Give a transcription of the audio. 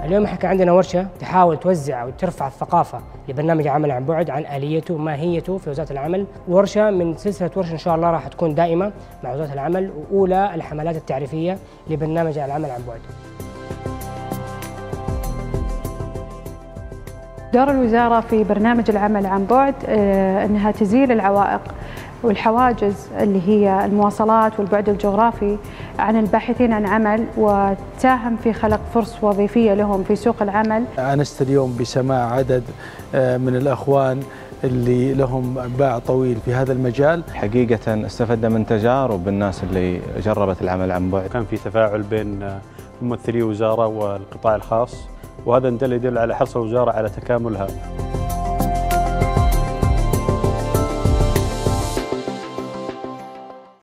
اليوم احنا كان عندنا ورشة تحاول توزع أو ترفع الثقافة لبرنامج العمل عن بعد عن آليته وماهيته في وزارة العمل، ورشة من سلسلة ورش إن شاء الله راح تكون دائمة مع وزارة العمل، وأولى الحملات التعريفية لبرنامج العمل عن بعد. دور الوزارة في برنامج العمل عن بعد أنها تزيل العوائق والحواجز اللي هي المواصلات والبعد الجغرافي عن الباحثين عن عمل، وتساهم في خلق فرص وظيفية لهم في سوق العمل. أنست اليوم بسماع عدد من الأخوان اللي لهم باع طويل في هذا المجال. حقيقة استفدنا من تجارب الناس اللي جربت العمل عن بعد. كان في تفاعل بين ممثلي الوزارة والقطاع الخاص، وهذا يدل على حرص الوزارة على تكاملها.